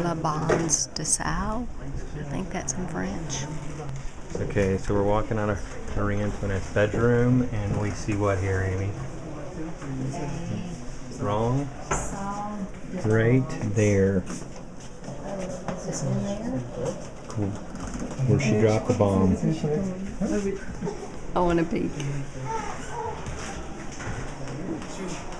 La Bonds de Sal. I think that's in French. Okay, so we're walking out of Marie Antoinette's bedroom, and we see what here, Amy? Wrong? Right there. Is this in there? Cool. Where she dropped the bomb. I want to peek.